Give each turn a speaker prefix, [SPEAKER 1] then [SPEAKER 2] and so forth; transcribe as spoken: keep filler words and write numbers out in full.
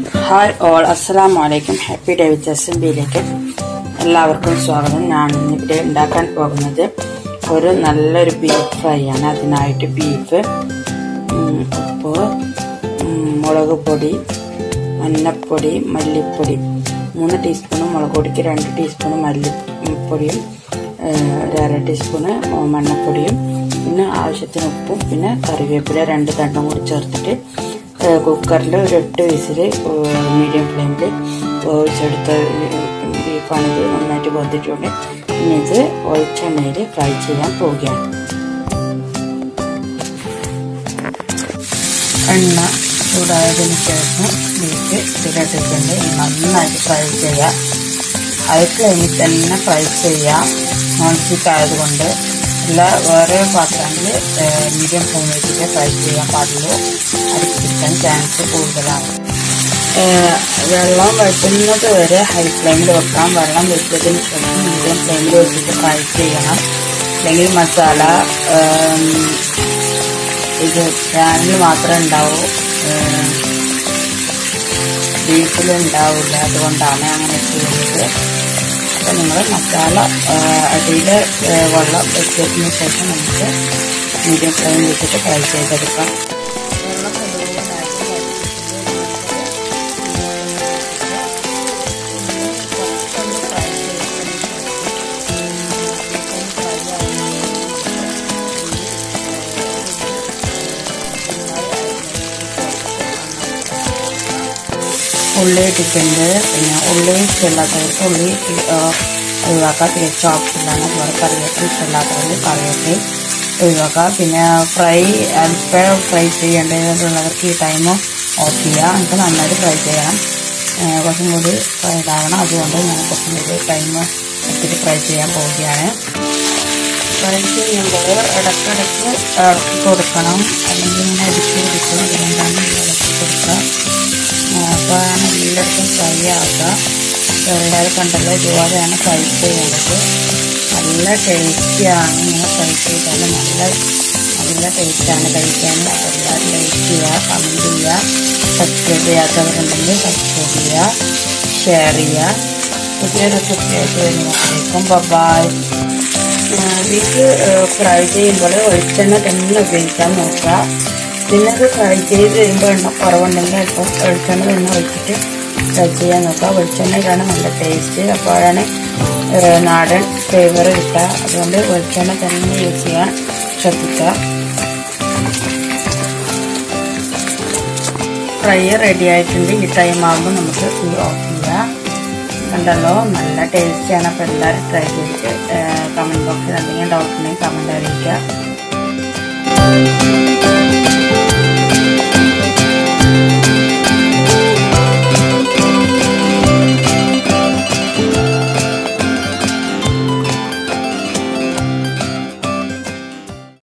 [SPEAKER 1] Hi all, അസ്സലാമു അലൈക്കും. Happy day with S M ബിയിലേക്ക് എല്ലാവർക്കും സ്വാഗതം. ഞാൻ ഇന്നിവിടെ ഉണ്ടാക്കാൻ പോകുന്നത് ഒരു നല്ലൊരു ബീഫ് ഫ്രൈ ആണ്. അതിനായിട്ട് ബീഫ്, ഉപ്പ്, മുളക് പൊടി, മഞ്ഞപ്പൊടി, മല്ലിപ്പൊടി, മൂന്ന് ടീസ്പൂണ് മുളക് പൊടിക്ക് രണ്ട് ടീസ്പൂണ് മല്ലിപ്പൊടിയും ഒരു അര ടീസ്പൂണ് മഞ്ഞപ്പൊടിയും പിന്നെ ആവശ്യത്തിന് ഉപ്പും പിന്നെ കറിവേപ്പില രണ്ട് തണ്ടും കൂടി ചേർത്തിട്ട് കുക്കറിൽ ഒരു എട്ട് വിസിൽ മീഡിയം ഫ്ലെയിമിൽ വേവിച്ചെടുത്ത ബീഫാണിത്. നന്നായിട്ട് വെന്തിട്ടുണ്ട്. ഇനി ഇത് വെളിച്ചെണ്ണയിൽ ഫ്രൈ ചെയ്യാൻ പോവുകയാണ്. എണ്ണ ചൂടായതിനു ശേഷം ബീഫ് ഇതിലിട്ടിട്ടുണ്ട്. നന്നായിട്ട് ഫ്രൈ ചെയ്യാം. ഹൈ ഫ്ലെയിമിൽ തന്നെ ഫ്രൈ ചെയ്യാം. നോൺ സ്റ്റിക്ക് ആയതുകൊണ്ട് എല്ലാ വേറെ പാത്രങ്ങളിൽ മീഡിയം ഫ്ലെയിമിൽ വെച്ചിട്ട് ഫ്രൈ ചെയ്യാൻ പാടുള്ളൂ. അടിപ്പിടിക്കാൻ ചാൻസ് കൂടുതലാണ്. വെള്ളം വറ്റുന്നത് വരെ ഹൈ ഫ്ലെയിമിൽ വെക്കാം. വെള്ളം വെച്ചതിന് ശേഷം മീഡിയം ഫ്ലെയിമിൽ വെച്ചിട്ട് ഫ്രൈ ചെയ്യണം. അല്ലെങ്കിൽ മസാല ഇത് പാനിൽ മാത്രമേ ഉണ്ടാവൂ, ബീഫിൽ ഉണ്ടാവില്ല. അതുകൊണ്ടാണ് അങ്ങനെ ചെയ്യുന്നത്. അപ്പം നിങ്ങൾ മസാല അടിയിൽ വെള്ളം വെച്ചതിന് ശേഷം നമുക്ക് മീഡിയം ഫ്ലെയിമിൽ വെച്ചിട്ട് ഫ്രൈ ചെയ്തെടുക്കാം. വെള്ളം മുഴുവനായിട്ട് ഉള്ളി ഇട്ടിട്ടുണ്ട്. പിന്നെ ഉള്ളി ഇഷ്ടമില്ലാത്തവർക്ക് ഉള്ളി ഒഴിവാക്കാം. തികച്ച ഓപ്ഷനിലാണ്. അതുപോലെ കറിവേപ്പില ഇഷ്ടമില്ലാത്തവർക്ക് കറിവേപ്പില ഒഴിവാക്കാം. പിന്നെ ഫ്രൈ അല്പം ഫ്രൈ ചെയ്യേണ്ടതുള്ളവർക്ക് ഈ ടൈം ഓഫ് ചെയ്യാം. നമുക്ക് നന്നായിട്ട് ഫ്രൈ ചെയ്യണം. കുറച്ചും കൂടി ഫ്രൈ ആവണം. അതുകൊണ്ട് ഞാൻ കുറച്ചും കൂടി ടൈം എടുത്തിട്ട് ഫ്രൈ ചെയ്യാൻ പോവുകയാണ്. ഫ്രൈ ചെയ്യുമ്പോൾ ഇടയ്ക്കിടയ്ക്ക് ഇളക്കി കൊടുക്കണം. അല്ലെങ്കിൽ ഇങ്ങനെ അടിച്ച് കൊടുക്കണം. അതുകൊണ്ടാണ് ഇളക്കി കൊടുക്കുക. അപ്പോഴാണ് എല്ലായിടത്തും ഫ്രൈ ആവുക. എല്ലാവരും കണ്ടല്ലോ, ഇതുപോലെയാണ് ഫ്രൈ ചെയ്യേണ്ടത്. നല്ല ടേസ്റ്റിയാണ്. ഇങ്ങനെ ഫ്രൈ ചെയ്താൽ നല്ല നല്ല ടേസ്റ്റാണ് കഴിക്കാൻ. എല്ലാവരും ലൈക്ക് ചെയ്യുക, കമൻറ്റ് ചെയ്യുക, സബ്സ്ക്രൈബ് ചെയ്യാത്തവരുണ്ടെങ്കിൽ സബ്സ്ക്രൈബ് ചെയ്യുക, ഷെയർ ചെയ്യുക. പുതിയ റെസിപ്പിയായിട്ട് വരുന്നതിലേക്കും ബൈ. ബീഫ് ഫ്രൈ ചെയ്യുമ്പോൾ വെളിച്ചെണ്ണ തന്നെ ഉപയോഗിക്കാൻ നോക്കുക. പിന്നെ അത് ഫ്രൈ ചെയ്ത് വരുമ്പോൾ എണ്ണ കുറവുണ്ടെങ്കിൽ അല്പം വെളിച്ചെണ്ണ തന്നെ ഒഴിച്ചിട്ട് ഫ്രൈ ചെയ്യാൻ നോക്കുക. വെളിച്ചെണ്ണയിലാണ് നല്ല ടേസ്റ്റ്. അപ്പോഴാണ് നാടൻ ഫ്ലേവർ കിട്ടുക. അതുകൊണ്ട് വെളിച്ചെണ്ണ തന്നെ യൂസ് ചെയ്യാൻ ശ്രദ്ധിക്കുക. ഫ്രൈ റെഡി ആയിട്ടുണ്ട്. ഈ ടൈം ആകുമ്പോൾ നമുക്ക് തീ ഓഫ് ചെയ്യാം. കണ്ടല്ലോ, നല്ല ടേസ്റ്റിയാണ്. അപ്പോൾ എല്ലാവരും ട്രൈ ചെയ്തിട്ട് കമൻറ്റ് ബോക്സിൽ എന്തെങ്കിലും ഡൗട്ട് ഉണ്ടെങ്കിൽ കമൻറ്റ് അറിയിക്കുക.